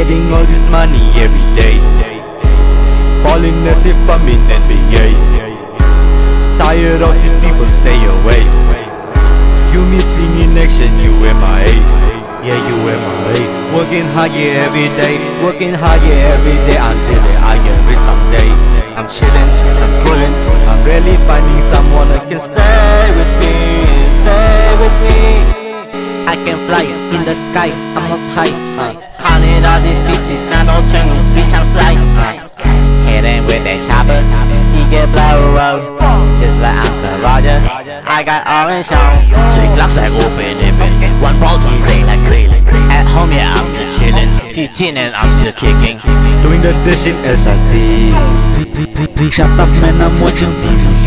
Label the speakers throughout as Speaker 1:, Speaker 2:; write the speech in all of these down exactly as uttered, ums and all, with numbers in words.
Speaker 1: Getting all this money every day, falling as if I'm in N B A. Tired of these people, stay away. You missing in action, you M I A. Yeah, you M I A. Working hard, yeah, every day. Working hard, yeah, every day until I get rich someday. I'm chilling, I'm coolin', I'm really finding someone that can stay with me, stay with me.
Speaker 2: I can fly in the sky, I'm not high. uh.
Speaker 3: Counting all these bitches, not no turning, bitch I'm sliding. uh. Hitting with that chopper, he get blow up. Just like Uncle Roger, I got orange on.
Speaker 4: Take locks like open even. One ball he play like Krillin. At home yeah I'm just chillin'. fifteen and I'm still kicking.
Speaker 1: Doing the dish in S I T.
Speaker 2: Please shut up man, I'm watching T V C.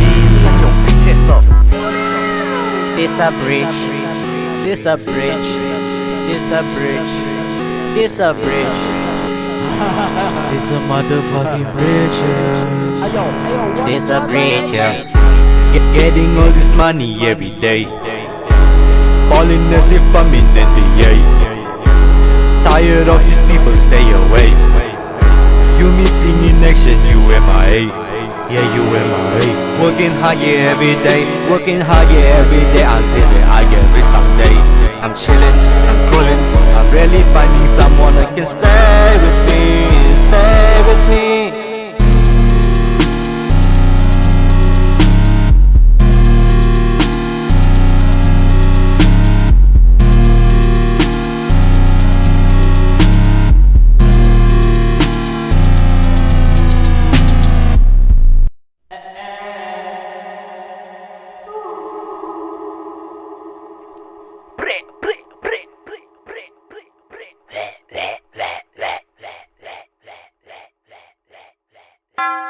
Speaker 3: This a bridge, this a bridge, this a bridge, this a bridge.
Speaker 1: It's a motherfucking bridge.
Speaker 3: This a bridge, yeah.
Speaker 1: Getting all this money every day, falling as if I'm in N B A. Tired of these people, stay away. You missing in action, you M I A. Yeah, you M I A. Working hard, yeah, every day. Working hard, yeah, every day until I get rich someday. I'm chilling, I'm coolin', I'm really finding someone that can stay with me, stay with me.
Speaker 4: Blah, blah, blah, blah, blah, blah, blah, blah, blah, blah.